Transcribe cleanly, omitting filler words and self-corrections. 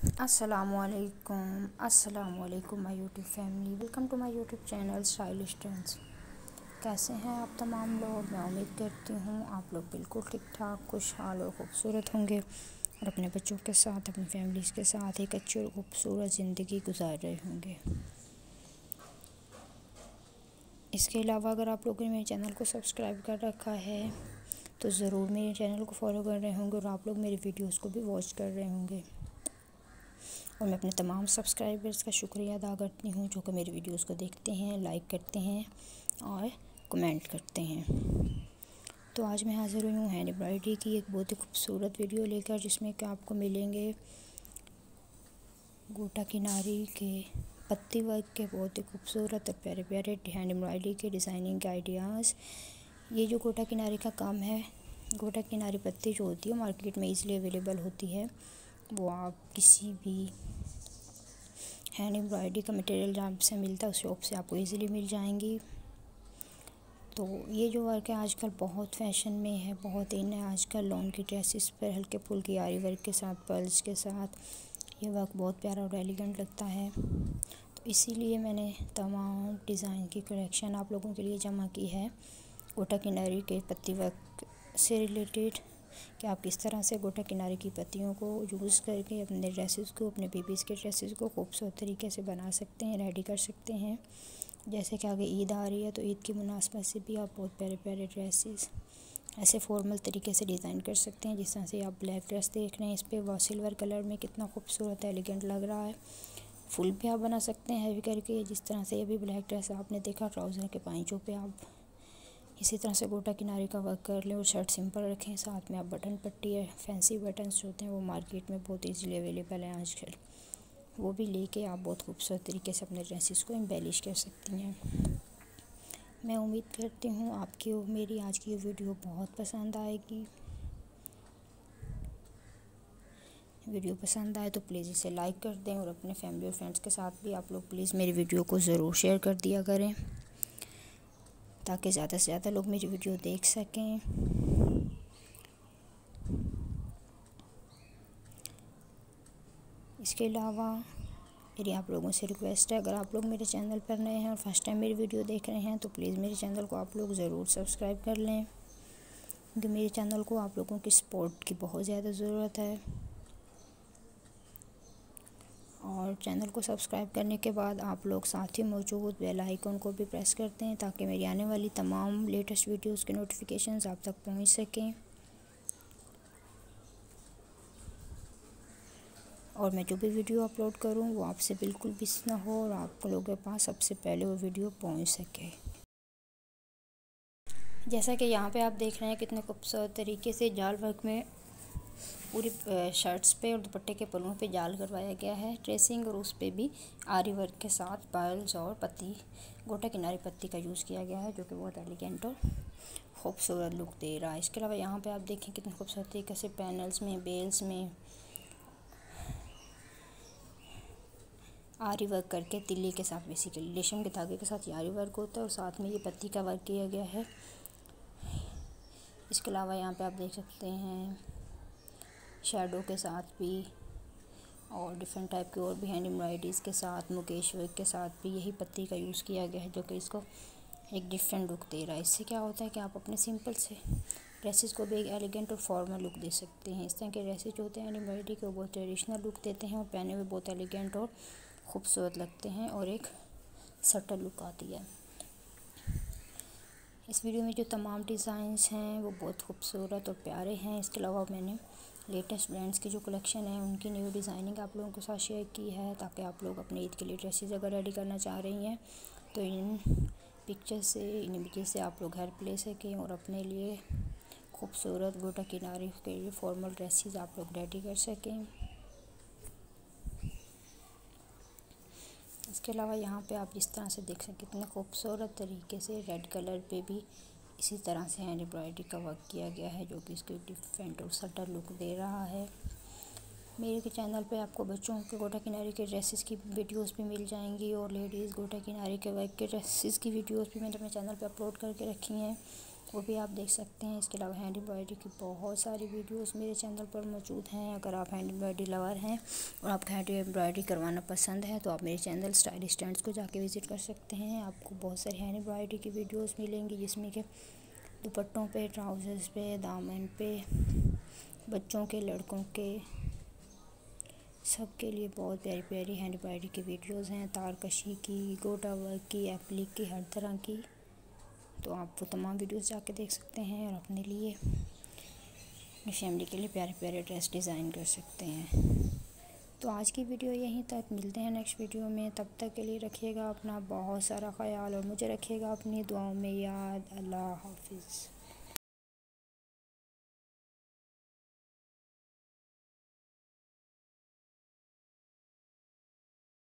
अस्सलामुअलैकुम my YouTube family. Welcome to my YouTube channel stylish trends. कैसे हैं आप तमाम लोग? मैं उम्मीद करती हूँ आप लोग बिल्कुल ठीक ठाक, खुशहाल और ख़ूबसूरत होंगे और अपने बच्चों के साथ, अपनी फैमिलीज़ के साथ एक अच्छी और ख़ूबसूरत ज़िंदगी गुजार रहे होंगे। इसके अलावा अगर आप लोगों ने मेरे चैनल को सब्सक्राइब कर रखा है तो ज़रूर मेरे चैनल को फॉलो कर रहे होंगे और आप लोग मेरे वीडियोस को भी वॉच कर रहे होंगे। और मैं अपने तमाम सब्सक्राइबर्स का शुक्रिया अदा करती हूँ जो कि मेरी वीडियोस को देखते हैं, लाइक करते हैं और कमेंट करते हैं। तो आज मैं हाज़िर हुई हूँ हैंड एम्ब्रॉयडरी की एक बहुत ही खूबसूरत वीडियो लेकर, जिसमें कि आपको मिलेंगे गोटा किनारी के पत्ती वर्क के बहुत ही खूबसूरत और प्यारे प्यारे हैंड एम्ब्रॉयडरी के डिज़ाइनिंग के आइडियाज़। ये जो गोटा किनारी का काम है, गोटा किनारी पत्ती जो होती है मार्केट में ईज़िली अवेलेबल होती है। वो आप किसी भी हैंड एम्ब्रॉयडरी का मटेरियल जहाँ से मिलता है उस शॉप से आपको इजीली मिल जाएंगी। तो ये जो वर्क है आजकल बहुत फैशन में है, बहुत इन है आजकल। लॉन की ड्रेसेस पर हल्के फुल्की आरी वर्क के साथ, पर्ल्स के साथ ये वर्क बहुत प्यारा और एलिगेंट लगता है। तो इसीलिए मैंने तमाम डिज़ाइन की कलेक्शन आप लोगों के लिए जमा की है गोटा किनारी के पत्ती वर्क से रिलेटेड, कि आप किस तरह से गोटा किनारे की पत्तियों को यूज़ करके अपने ड्रेसेस को, अपने बेबीज़ के ड्रेसेस को खूबसूरत तरीके से बना सकते हैं, रेडी कर सकते हैं। जैसे कि आगे ईद आ रही है तो ईद की मुनासबत से भी आप बहुत प्यारे प्यारे ड्रेसेस ऐसे फॉर्मल तरीके से डिज़ाइन कर सकते हैं। जिस तरह से आप ब्लैक ड्रेस देख रहे हैं, इस पर वह सिल्वर कलर में कितना खूबसूरत एलिगेंट लग रहा है। फुल भी आप बना सकते हैं हैवी करके। जिस तरह से ये भी ब्लैक ड्रेस आपने देखा, ट्राउज़र के पाइचों पे आप इसी तरह से गोटा किनारे का वर्क कर लें और शर्ट सिंपल रखें। साथ में आप बटन पट्टी है, फैंसी बटन्स जो होते हैं वो मार्केट में बहुत इजीली अवेलेबल हैं आजकल, वो भी लेके आप बहुत खूबसूरत तरीके से अपने ड्रेसेस को एम्बेलिश कर सकती हैं। मैं उम्मीद करती हूँ आपकी मेरी आज की वीडियो बहुत पसंद आएगी। वीडियो पसंद आए तो प्लीज़ इसे लाइक कर दें और अपने फैमिली और फ्रेंड्स के साथ भी आप लोग प्लीज़ मेरी वीडियो को ज़रूर शेयर कर दिया करें, ताकि ज़्यादा से ज़्यादा लोग मेरी वीडियो देख सकें। इसके अलावा मेरी आप लोगों से रिक्वेस्ट है, अगर आप लोग मेरे चैनल पर नए हैं और फर्स्ट टाइम मेरी वीडियो देख रहे हैं तो प्लीज़ मेरे चैनल को आप लोग ज़रूर सब्सक्राइब कर लें, क्योंकि मेरे चैनल को आप लोगों की सपोर्ट की बहुत ज़्यादा ज़रूरत है। और चैनल को सब्सक्राइब करने के बाद आप लोग साथ ही मौजूद बेल आइकन को भी प्रेस करते हैं, ताकि मेरी आने वाली तमाम लेटेस्ट वीडियोज़ के नोटिफिकेशंस आप तक पहुँच सकें और मैं जो भी वीडियो अपलोड करूं वो आपसे बिल्कुल मिस ना हो और आप लोगों के पास सबसे पहले वो वीडियो पहुंच सके। जैसा कि यहाँ पे आप देख रहे हैं कितने खूबसूरत तरीके से जाल वर्क में पूरी शर्ट्स पे और दुपट्टे के पल्लों पे जाल करवाया गया है ट्रेसिंग, और उस पर भी आरी वर्क के साथ पर्ल्स और पत्ती, गोटा किनारी पत्ती का यूज़ किया गया है, जो कि बहुत एलिगेंट और खूबसूरत लुक दे रहा है। इसके अलावा यहाँ पे आप देखें कितने खूबसूरत तरीके से पैनल्स में, बेल्स में आरी वर्क करके तिल्ली के साथ, बेसिकली रेशम के धागे के साथ ये आरी वर्क होता है और साथ में ये पत्ती का वर्क किया गया है। इसके अलावा यहाँ पे आप देख सकते हैं शैडो के साथ भी और डिफरेंट टाइप के और भी हैंड एम्ब्रॉयडरीज़ के साथ, मुकेश वर्क के साथ भी यही पत्ती का यूज़ किया गया है, जो कि इसको एक डिफरेंट लुक दे रहा है। इससे क्या होता है कि आप अपने सिंपल से ड्रेसेस को भी एक एलिगेंट और फॉर्मल लुक दे सकते हैं। इस तरह के ड्रेसेस जो होते हैं हैंड एम्ब्रॉयडरी के, वो बहुत ट्रेडिशनल लुक देते हैं और पहने हुए बहुत एलिगेंट और खूबसूरत लगते हैं और एक सटल लुक आती है। इस वीडियो में जो तमाम डिज़ाइंस हैं वो बहुत खूबसूरत और प्यारे हैं। इसके अलावा मैंने लेटेस्ट ब्रांड्स की जो कलेक्शन है उनकी न्यू डिज़ाइनिंग आप लोगों के साथ शेयर की है, ताकि आप लोग अपने ईद के लिए ड्रेसेस अगर रेडी करना चाह रही हैं तो इन पिक्चर से, इन इमेजेस से आप लोग हेल्प ले सकें और अपने लिए खूबसूरत गोटा किनारे के लिए फॉर्मल ड्रेसेस आप लोग रेडी कर सकें। इसके अलावा यहाँ पे आप जिस तरह से देख सकते कितने खूबसूरत तरीके से रेड कलर पे भी इसी तरह से हैंड एम्ब्रॉयडरी का वर्क किया गया है, जो कि इसको डिफरेंट और सटल लुक दे रहा है। मेरे चैनल पे आपको बच्चों के गोटा किनारे के ड्रेसेस की वीडियोस भी मिल जाएंगी और लेडीज़ गोटा किनारे के वर्क के ड्रेसेस की वीडियोस भी मैंने अपने चैनल पे अपलोड करके रखी हैं। वो भी आप देख सकते हैं। इसके अलावा हैंड एम्ब्रॉयडरी की बहुत सारी वीडियोस मेरे चैनल पर मौजूद हैं। अगर आप हैंड एम्ब्रॉयडरी लवर हैं और आपको हैंड एम्ब्रॉयडरी करवाना पसंद है तो आप मेरे चैनल स्टाइलिश ट्रेंड्स को जाके विज़िट कर सकते हैं। आपको बहुत सारी हैंड एम्ब्रॉयडरी की वीडियोस मिलेंगी, जिसमें कि दुपट्टों पे, ट्राउज़र्स पे, दामन पे, बच्चों के, लड़कों के, सब के लिए बहुत प्यारी प्यारी हैंड एम्ब्रॉयडरी की वीडियोस हैं। तारकशी की, गोटा वर्क की, एप्लिक की, हर तरह की। तो आप वो तमाम वीडियोस जाके देख सकते हैं और अपने लिए, अपनी फैमिली के लिए प्यारे प्यारे ड्रेस डिज़ाइन कर सकते हैं। तो आज की वीडियो यहीं तक, मिलते हैं नेक्स्ट वीडियो में। तब तक के लिए रखिएगा अपना बहुत सारा ख्याल और मुझे रखिएगा अपनी दुआओं में याद। अल्लाह हाफिज़।